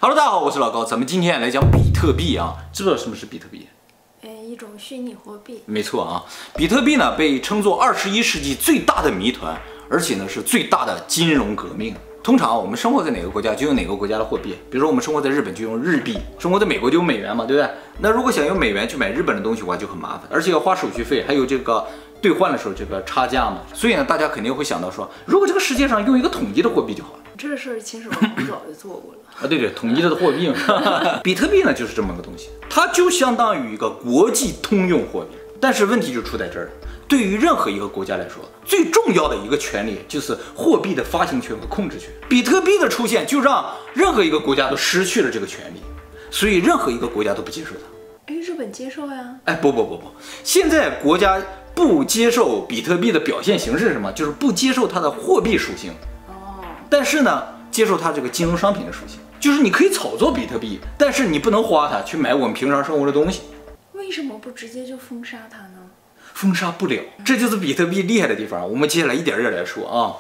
Hello， 大家好，我是老高，咱们今天来讲比特币啊，知不知道什么是比特币？ 一种虚拟货币。 没错啊，比特币呢被称作21世纪最大的谜团，而且呢是最大的金融革命。通常我们生活在哪个国家就用哪个国家的货币，比如说我们生活在日本就用日币，生活在美国就用美元嘛，对不对？那如果想用美元去买日本的东西的话就很麻烦，而且要花手续费，还有这个兑换的时候这个差价嘛。所以呢，大家肯定会想到说，如果这个世界上用一个统一的货币就好了。 这个事儿其实我们早就做过了啊，对，统一的货币嘛。比特币呢就是这么个东西，它就相当于一个国际通用货币。但是问题就出在这儿了，对于任何一个国家来说，最重要的一个权利就是货币的发行权和控制权。比特币的出现就让任何一个国家都失去了这个权利，所以任何一个国家都不接受它。 日本接受呀？ 不，现在国家不接受比特币的表现形式是什么？就是不接受它的货币属性。但是呢，接受它这个金融商品的属性，就是你可以炒作比特币，但是你不能花它去买我们平常生活的东西。 为什么不直接就封杀它呢？ 封杀不了，这就是比特币厉害的地方。我们接下来一点点来说啊。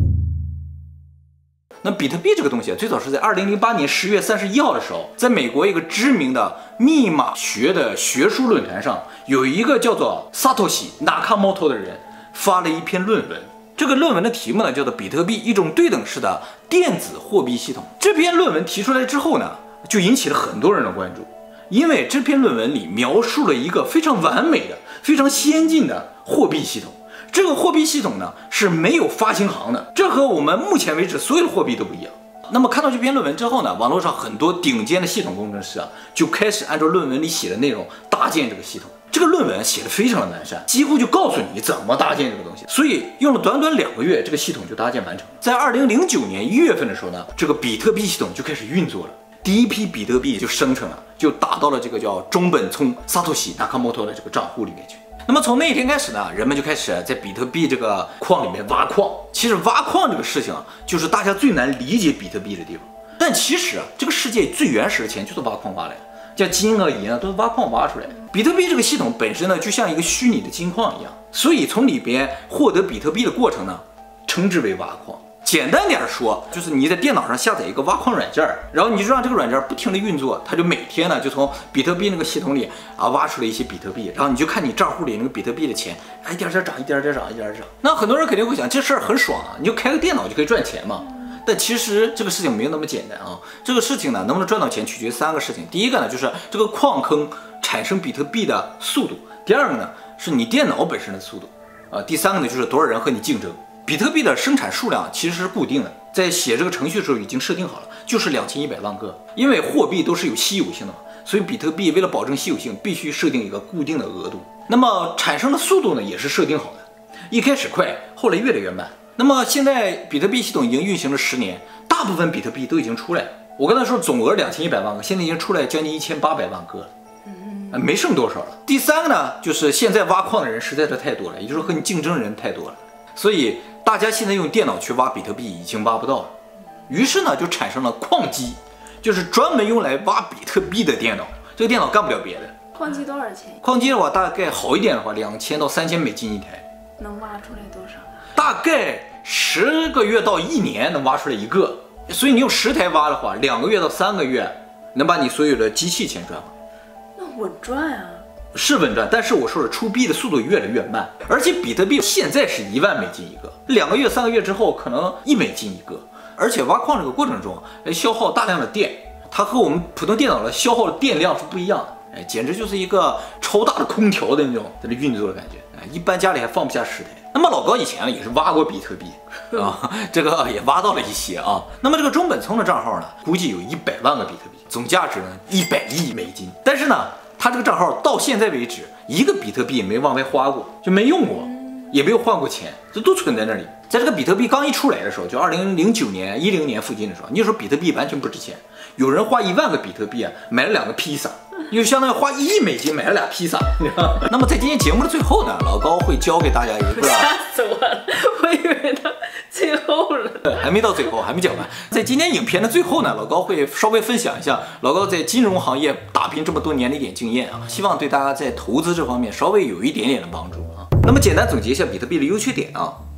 那比特币这个东西最早是在2008年10月31号的时候，在美国一个知名的密码学的学术论坛上，有一个叫做萨托西·纳卡莫托的人发了一篇论文。这个论文的题目呢叫做比特币，一种对等式的电子货币系统。这篇论文提出来之后呢，就引起了很多人的关注，因为这篇论文里描述了一个非常完美的、非常先进的货币系统。这个货币系统呢是没有发行行的，这和我们目前为止所有的货币都不一样。那么看到这篇论文之后呢，网络上很多顶尖的系统工程师就开始按照论文里写的内容搭建这个系统。这个论文写的非常的完善，几乎就告诉你怎么搭建这个东西，所以用了短短2个月，这个系统就搭建完成了。在2009年1月份的时候呢，这个比特币系统就开始运作了，第一批比特币就生成了，就打到了这个叫中本聪萨托西·纳卡莫托的这个账户里面去。那么从那一天开始呢，人们就开始在比特币这个矿里面挖矿。其实挖矿这个事情就是大家最难理解比特币的地方。但其实这个世界最原始的钱就是挖矿挖来的，像金和银都是挖矿挖出来的。比特币这个系统本身呢，就像一个虚拟的金矿一样，所以从里边获得比特币的过程呢，称之为挖矿。简单点说，就是你在电脑上下载一个挖矿软件，然后你就让这个软件不停的运作，它就每天呢就从比特币那个系统里挖出来一些比特币，然后你就看你账户里那个比特币的钱，一点点涨，一点点涨，一点点涨。那很多人肯定会想，这事儿很爽啊，你就开个电脑就可以赚钱嘛。但其实这个事情没有那么简单啊。这个事情呢，能不能赚到钱取决于3个事情。第一个呢，就是这个矿坑产生比特币的速度；第二个呢，是你电脑本身的速度第三个呢，就是多少人和你竞争。比特币的生产数量其实是固定的，在写这个程序的时候已经设定好了，就是2100万个。因为货币都是有稀有性的嘛，所以比特币为了保证稀有性，必须设定一个固定的额度。那么产生的速度呢，也是设定好的，一开始快，后来越来越慢。那么现在比特币系统已经运行了10年，大部分比特币都已经出来了。我刚才说总额2100万个，现在已经出来将近1800万个了，没剩多少了。第三个呢，就是现在挖矿的人实在是太多了，也就是说和你竞争人太多了，所以大家现在用电脑去挖比特币已经挖不到了。于是呢，就产生了矿机，就是专门用来挖比特币的电脑。这个电脑干不了别的。 矿机多少钱？ 矿机的话，大概好一点的话，2000到3000美金一台。 能挖出来多少？ 大概10个月到1年能挖出来一个。所以你用10台挖的话，2个月到3个月能把你所有的机器钱赚完。 那稳赚啊。 是稳赚，但是我说了，出币的速度越来越慢，而且比特币现在是1万美金一个，2个月、3个月之后可能1美金一个，而且挖矿这个过程中消耗大量的电，它和我们普通电脑的消耗的电量是不一样的，简直就是一个超大的空调的那种在这运作的感觉，一般家里还放不下10台。那么老高以前也是挖过比特币这个也挖到了一些那么这个中本聪的账号呢，估计有100万个比特币，总价值呢100亿美金，但是呢，他这个账号到现在为止一个比特币没往外花过，就没用过，也没有换过钱，这都存在那里。在这个比特币刚一出来的时候，就2009年、10年附近的时候，那时候比特币完全不值钱，有人花1万个比特币买了2个披萨，就相当于花1亿美金买了2披萨。那么在今天节目的最后呢，老高会教给大家一个， 吓死我了，我以为到最后了， 还没到最后，还没讲完。在今天影片的最后呢，老高会稍微分享一下老高在金融行业打拼这么多年的一点经验希望对大家在投资这方面稍微有一点点的帮助那么简单总结一下比特币的优缺点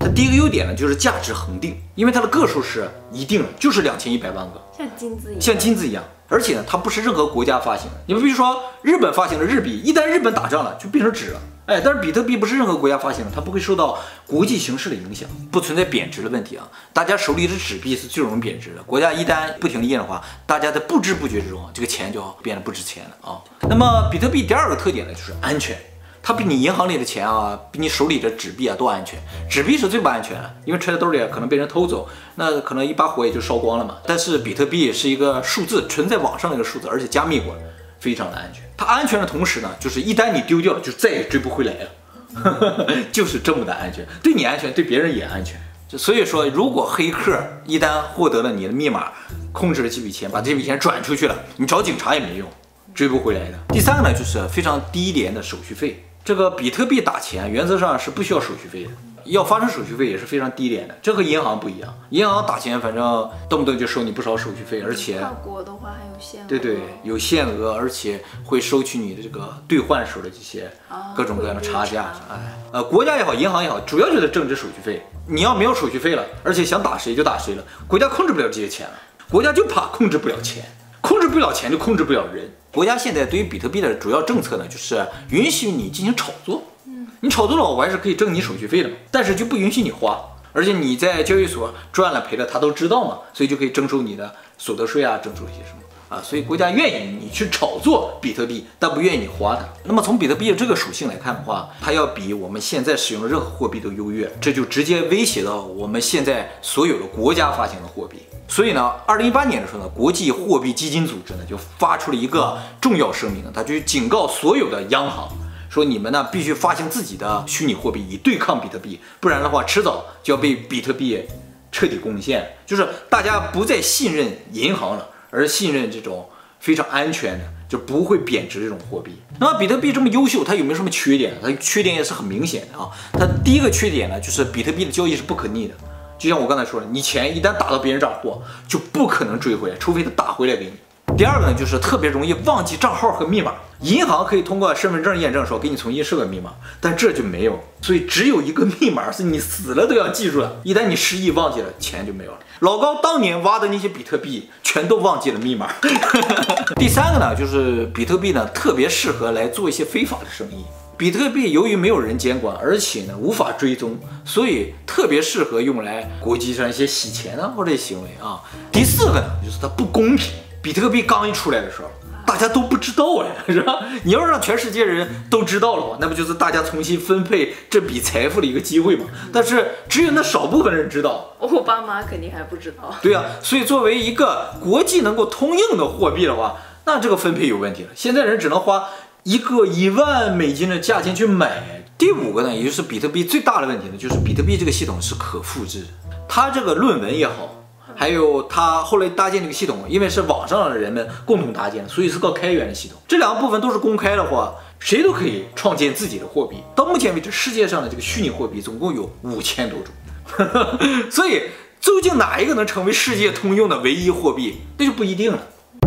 它第一个优点呢就是价值恒定，因为它的个数是一定的，就是2100万个， 像金子一样。 像金子一样。而且呢，它不是任何国家发行的。你们比如说日本发行的日币，一旦日本打仗了，就变成纸了。哎，但是比特币不是任何国家发行的，它不会受到国际形势的影响，不存在贬值的问题啊。大家手里的纸币是最容易贬值的，国家一旦不停地印的话，大家在不知不觉之中，这个钱就变得不值钱了啊。那么比特币第二个特点呢，就是安全。它比你银行里的钱啊，比你手里的纸币啊都安全。纸币是最不安全的，因为揣在兜里可能被人偷走，那可能一把火也就烧光了嘛。但是比特币是一个数字，存在网上的一个数字，而且加密过，非常的安全。它安全的同时呢，就是一旦你丢掉了，就再也追不回来了，就是这么的安全，对你安全，对别人也安全。所以说，如果黑客一旦获得了你的密码，控制了这笔钱，把这笔钱转出去了，你找警察也没用，追不回来的。第三个呢，就是非常低廉的手续费。这个比特币打钱原则上是不需要手续费的，要发生手续费也是非常低廉的，这和银行不一样。银行打钱反正动不动就收你不少手续费，而且跨国的话还有限额。 对，有限额，而且会收取你的这个兑换时候的这些各种各样的差价。国家也好，银行也好，主要就是政治手续费。你要没有手续费了，而且想打谁就打谁了，国家控制不了这些钱了，国家就怕控制不了钱，控制不了钱就控制不了人。国家现在对于比特币的主要政策呢，就是允许你进行炒作。你炒作了，我还是可以挣你手续费的嘛，但是就不允许你花。而且你在交易所赚了赔了，他都知道嘛，所以就可以征收你的所得税啊，征收一些什么啊。所以国家愿意你去炒作比特币，但不愿意你花它。那么从比特币的这个属性来看的话，它要比我们现在使用的任何货币都优越，这就直接威胁到我们现在所有的国家发行的货币。所以呢，2018年的时候呢，国际货币基金组织呢就发出了一个重要声明，它就警告所有的央行，说你们呢必须发行自己的虚拟货币以对抗比特币，不然的话迟早就要被比特币彻底攻陷。就是大家不再信任银行了，而信任这种非常安全的，就不会贬值这种货币。那么比特币这么优秀，它有没有什么缺点？它缺点也是很明显的啊。它第一个缺点呢，就是比特币的交易是不可逆的。就像我刚才说的，你钱一旦打到别人账户，就不可能追回来，除非他打回来给你。第二个呢，就是特别容易忘记账号和密码。银行可以通过身份证验证说给你重新设个密码，但这就没有，所以只有一个密码是你死了都要记住的。一旦你失忆忘记了，钱就没有了。老高当年挖的那些比特币全都忘记了密码。第三个呢，就是比特币呢特别适合来做一些非法的生意。比特币由于没有人监管，而且呢无法追踪，所以特别适合用来国际上一些洗钱啊或者行为啊。第四个呢，就是它不公平。比特币刚一出来的时候，大家都不知道哎，是吧？你要是让全世界人都知道了话，那不就是大家重新分配这笔财富的一个机会吗？但是只有那少部分人知道， 我爸妈肯定还不知道。 对啊，所以作为一个国际能够通用的货币的话，那这个分配有问题了。现在人只能花一个1万美金的价钱去买。第五个呢，也就是比特币最大的问题呢，就是比特币这个系统是可复制，它这个论文也好，还有它后来搭建这个系统，因为是网上的人们共同搭建，所以是个开源的系统。这两个部分都是公开的话，谁都可以创建自己的货币。到目前为止，世界上的这个虚拟货币总共有5000多种，所以究竟哪一个能成为世界通用的唯一货币，那就不一定了。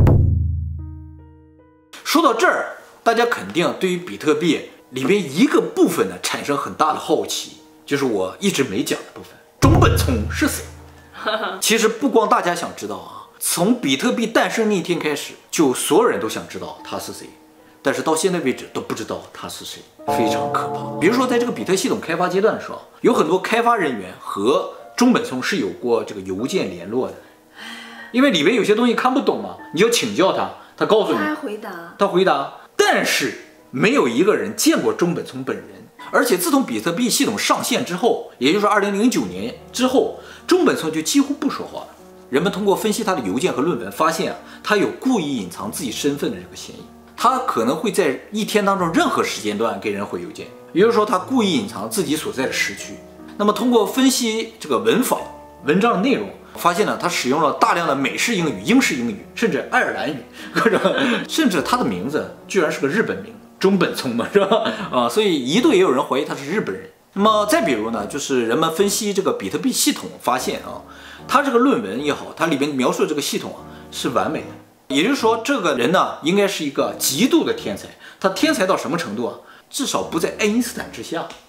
说到这儿，大家肯定对于比特币里面一个部分呢产生很大的好奇，就是我一直没讲的部分，中本聪是谁？其实不光大家想知道啊，从比特币诞生那天开始，就所有人都想知道他是谁，但是到现在为止都不知道他是谁，非常可怕。比如说在这个比特系统开发阶段的时候，有很多开发人员和中本聪是有过这个邮件联络的，因为里面有些东西看不懂嘛，你就请教他，他告诉你，他回答，但是没有一个人见过中本聪本人。而且自从比特币系统上线之后，也就是2009年之后，中本聪就几乎不说话了。人们通过分析他的邮件和论文，发现他有故意隐藏自己身份的这个嫌疑。他可能会在一天当中任何时间段给人回邮件，也就是说他故意隐藏自己所在的时区。那么通过分析这个文法、文章的内容，发现呢，他使用了大量的美式英语、英式英语，甚至爱尔兰语，甚至他的名字居然是个日本名。中本聪嘛，是吧？所以一度也有人怀疑他是日本人。那么再比如呢，就是人们分析这个比特币系统，发现啊，他这个论文也好，它里面描述的这个系统啊是完美的。也就是说，这个人呢应该是一个极度的天才。他天才到什么程度啊？至少不在爱因斯坦之下。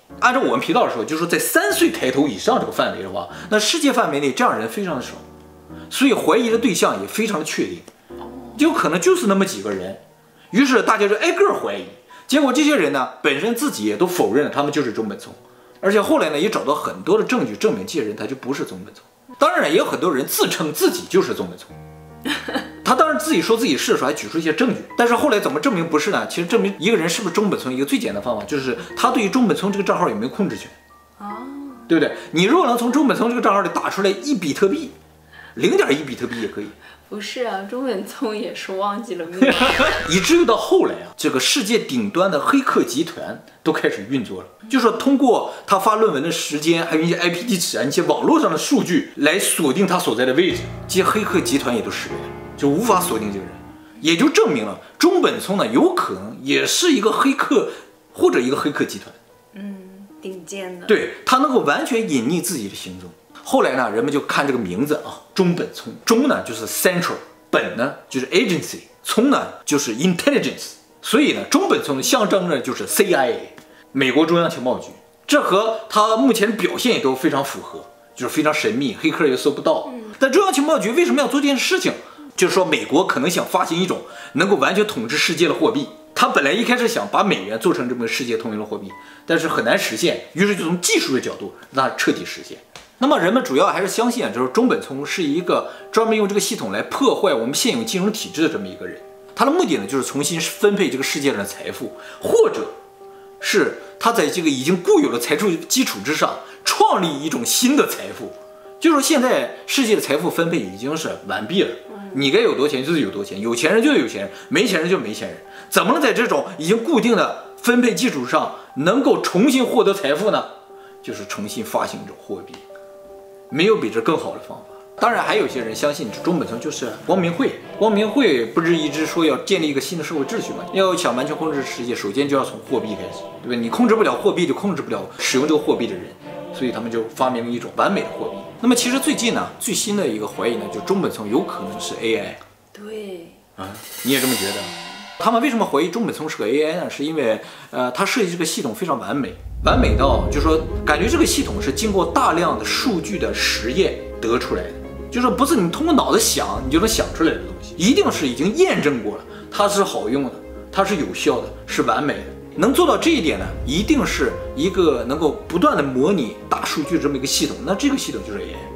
按照我们频道的说，就是说在3岁抬头以上这个范围的话，那世界范围内这样的人非常的少，所以怀疑的对象也非常的确定，有可能就是那么几个人。于是大家就挨个怀疑，结果这些人呢本身自己也都否认了他们就是中本聪，而且后来呢也找到很多的证据证明这些人他就不是中本聪。当然也有很多人自称自己就是中本聪，他当然自己说自己是的时候还举出一些证据，但是后来怎么证明不是呢？其实证明一个人是不是中本聪一个最简单的方法就是他对于中本聪这个账号有没有控制权，对不对？你如果能从中本聪这个账号里打出来1比特币，0.1比特币也可以。 不是啊，中本聪也是忘记了密码， 以至于到后来啊，这个世界顶端的黑客集团都开始运作了，就是说通过他发论文的时间，还有一些 IP 地址啊，一些网络上的数据来锁定他所在的位置，这些黑客集团也都失败了，就无法锁定这个人，也就证明了中本聪呢有可能也是一个黑客或者一个黑客集团， 顶尖的， 对，他能够完全隐匿自己的行踪。后来呢，人们就看这个名字啊，中本聪，中呢就是 central， 本呢就是 agency， 聪呢就是 intelligence， 所以呢，中本聪象征着就是 CIA， 美国中央情报局，这和他目前的表现也都非常符合，就是非常神秘，黑客也搜不到。但中央情报局为什么要做这件事情？就是说美国可能想发行一种能够完全统治世界的货币。他本来一开始想把美元做成这么个世界通用的货币，但是很难实现，于是就从技术的角度让它彻底实现。那么人们主要还是相信啊，就是中本聪是一个专门用这个系统来破坏我们现有金融体制的这么一个人。他的目的呢，就是重新分配这个世界上的财富，或者是他在这个已经固有的财富基础之上创立一种新的财富。就是说现在世界的财富分配已经是完毕了，你该有多钱就是有多钱，有钱人就有钱人，没钱人就没钱人。怎么能在这种已经固定的分配基础上能够重新获得财富呢？就是重新发行一种货币，没有比这更好的方法。当然还有些人相信中本聪就是光明会，光明会不是一直说要建立一个新的社会秩序吗？要想完全控制世界，首先就要从货币开始，对吧？你控制不了货币，就控制不了使用这个货币的人，所以他们就发明了一种完美的货币。那么其实最近呢，最新的一个怀疑呢，就中本聪有可能是 AI。 对啊，你也这么觉得？他们为什么怀疑中本聪是个 AI 呢？是因为他设计这个系统非常完美，完美到就是说感觉这个系统是经过大量的数据的实验得出来的，就是说不是你通过脑子想你就能想出来的东西，一定是已经验证过了，它是好用的，它是有效的，是完美的。能做到这一点呢，一定是一个能够不断的模拟大数据这么一个系统，那这个系统就是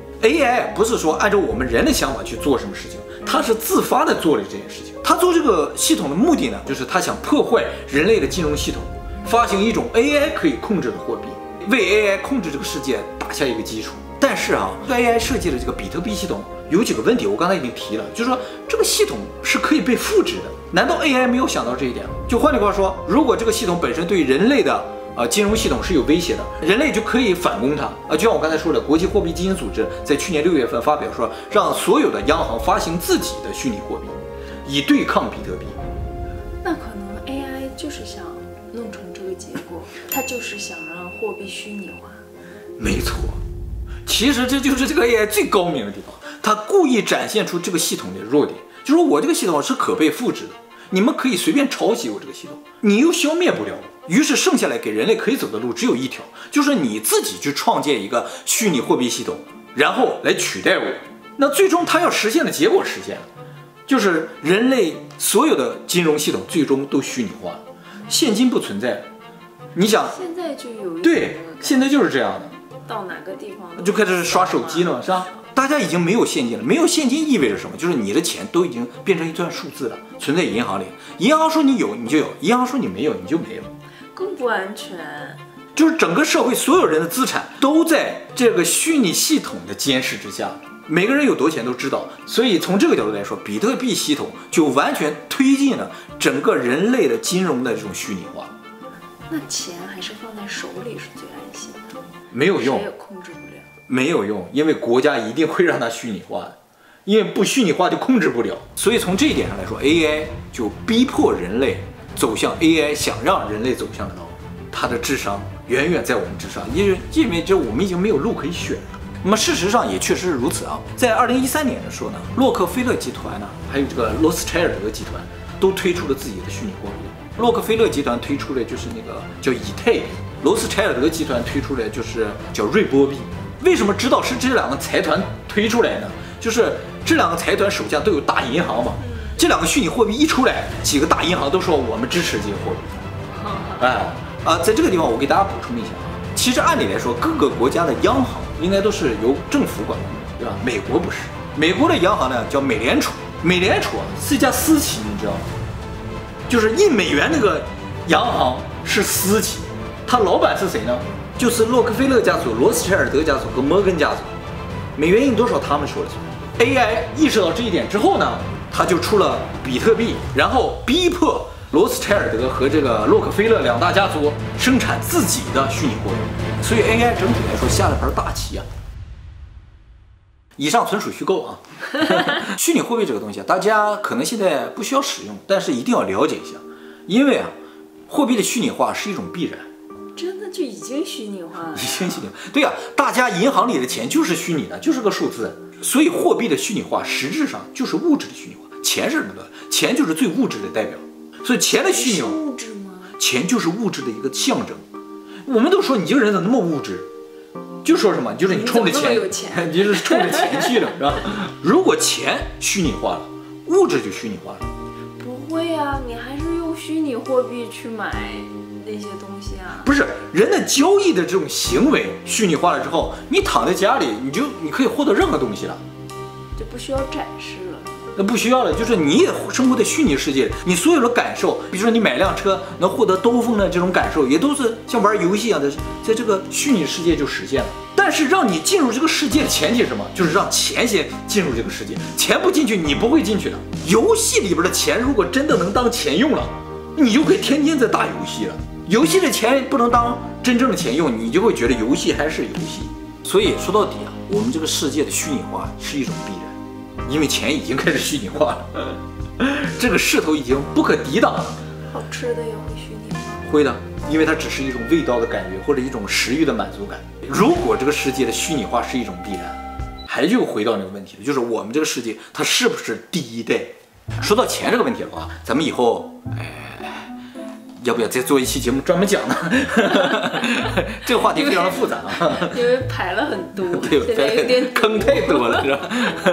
AI。AI 不是说按照我们人的想法去做什么事情，它是自发的做了这件事情。他做这个系统的目的呢，就是他想破坏人类的金融系统，发行一种 AI 可以控制的货币，为 AI 控制这个世界打下一个基础。但是啊，AI 设计的这个比特币系统有几个问题，我刚才已经提了，就是说这个系统是可以被复制的。难道 AI 没有想到这一点吗？就换句话说，如果这个系统本身对人类的金融系统是有威胁的，人类就可以反攻它。就像我刚才说的，国际货币基金组织在去年6月份发表说，让所有的央行发行自己的虚拟货币，以对抗比特币。 那可能 AI 就是想弄成这个结果，它就是想让货币虚拟化。 没错，其实这就是这个 AI 最高明的地方，它故意展现出这个系统的弱点，就是说我这个系统是可被复制的，你们可以随便抄袭我这个系统，你又消灭不了我。于是剩下来给人类可以走的路只有一条，就是你自己去创建一个虚拟货币系统，然后来取代我。那最终它要实现的结果实现了，就是人类所有的金融系统最终都虚拟化了，现金不存在了。你想， 现在就有一对，现在就是这样的。 到哪个地方就开始刷手机了，是吧？大家已经没有现金了，没有现金意味着什么？就是你的钱都已经变成一段数字了，存在银行里。银行说你有你就有，银行说你没有你就没有， 更不安全。 就是整个社会所有人的资产都在这个虚拟系统的监视之下，每个人有多钱都知道。所以从这个角度来说，比特币系统就完全推进了整个人类的金融的这种虚拟化。 那钱还是放在手里是最安心的， 没有用， 谁也控制不了。 没有用，因为国家一定会让它虚拟化的，因为不虚拟化就控制不了。所以从这一点上来说 ，AI 就逼迫人类走向 AI 想让人类走向的道路，它的智商远远在我们之上，因为这我们已经没有路可以选了。那么事实上也确实是如此啊，在2013年的时候呢，洛克菲勒集团呢，还有这个罗斯柴尔德集团都推出了自己的虚拟货币。洛克菲勒集团推出的就是那个叫以太币， 罗斯柴尔德集团推出来就是叫瑞波币。为什么知道是这两个财团推出来呢？就是这两个财团手下都有大银行嘛，这两个虚拟货币一出来，几个大银行都说我们支持这个货币。在这个地方我给大家补充一下啊，其实按理来说，各个国家的央行应该都是由政府管控的，对吧？美国不是，美国的央行呢叫美联储，美联储是一家私企，你知道吗？就是印美元那个央行是私企，它老板是谁呢？就是洛克菲勒家族、罗斯柴尔德家族和摩根家族。美元印多少他们说了算。AI 意识到这一点之后呢，他就出了比特币，然后逼迫罗斯柴尔德和这个洛克菲勒两大家族生产自己的虚拟货币。所以 AI 整体来说下了盘大棋啊。以上纯属虚构啊。虚拟货币这个东西啊，大家可能现在不需要使用，但是一定要了解一下，因为啊，货币的虚拟化是一种必然。 真的就已经虚拟化了？已经虚拟化，对呀，大家银行里的钱就是虚拟的，就是个数字。所以货币的虚拟化实质上就是物质的虚拟化。钱是什么的？钱就是最物质的代表。所以钱的虚拟化， 物质吗？ 钱就是物质的一个象征。我们都说你这个人怎么那么物质？就说什么，就是你冲着钱，你就是冲着钱去了，是吧？如果钱虚拟化了，物质就虚拟化了。 不会啊，你还是用虚拟货币去买那些东西啊。 不是，人的交易的这种行为虚拟化了之后，你躺在家里，你可以获得任何东西了， 就不需要展示了。 那不需要了，就是你也生活在虚拟世界里，你所有的感受，比如说你买辆车能获得兜风的这种感受，也都是像玩游戏一样的，在这个虚拟世界就实现了。但是让你进入这个世界的前提是什么？就是让钱先进入这个世界，钱不进去你不会进去的。游戏里边的钱如果真的能当钱用了，你就可以天天在打游戏了。游戏的钱不能当真正的钱用，你就会觉得游戏还是游戏。所以说到底啊，我们这个世界的虚拟化是一种必然，因为钱已经开始虚拟化了，这个势头已经不可抵挡了。 好吃的也会虚拟化？ 会的，因为它只是一种味道的感觉或者一种食欲的满足感。如果这个世界的虚拟化是一种必然，还就回到那个问题了，就是我们这个世界它是不是第一代？说到钱这个问题的话，咱们以后要不要再做一期节目专门讲呢？这个话题非常的复杂啊， 因为排了很多， 对， 现在有点坑太多了，是吧？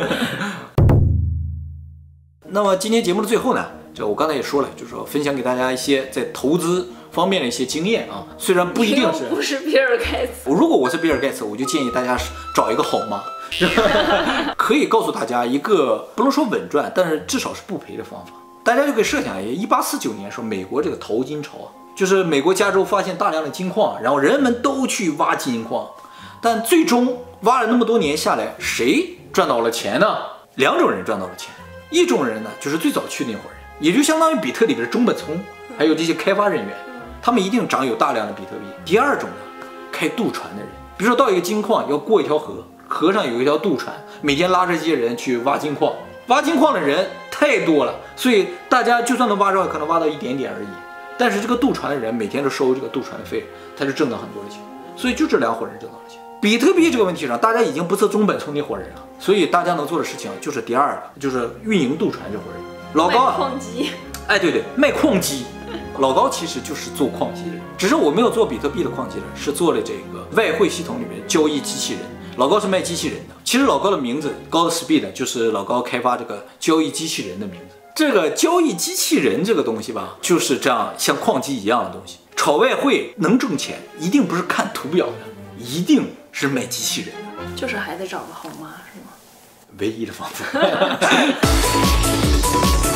那么今天节目的最后呢，就我刚才也说了，就是说分享给大家一些在投资方面的一些经验啊，虽然不一定是， 不是比尔盖茨。 如果我是比尔盖茨，我就建议大家找一个好妈，可以告诉大家一个不能说稳赚，但是至少是不赔的方法。大家就可以设想一下，1849年说美国这个淘金潮啊，就是美国加州发现大量的金矿，然后人们都去挖金矿，但最终挖了那么多年下来，谁赚到了钱呢？两种人赚到了钱，一种人呢就是最早去那伙人，也就相当于比特里边的中本聪，还有这些开发人员，他们一定掌有大量的比特币。第二种呢，开渡船的人，比如说到一个金矿要过一条河，河上有一条渡船，每天拉着这些人去挖金矿。挖金矿的人太多了，所以大家就算能挖着，可能挖到一点点而已。但是这个渡船的人每天都收这个渡船的费，他就挣到很多的钱。所以就这两伙人挣到了钱。比特币这个问题上，大家已经不是中本聪那伙人了，所以大家能做的事情就是第二个，就是运营渡船这伙人。老高卖矿机， 对，卖矿机。老高其实就是做矿机的人，只是我没有做比特币的矿机人，是做了这个外汇系统里面交易机器人。老高是卖机器人的，其实老高的名字Godspeed就是老高开发这个交易机器人的名字。这个交易机器人这个东西吧，就是这样像矿机一样的东西。炒外汇能挣钱，一定不是看图表的，一定是卖机器人的， 就是还得找个好妈，是吗？ 唯一的方法。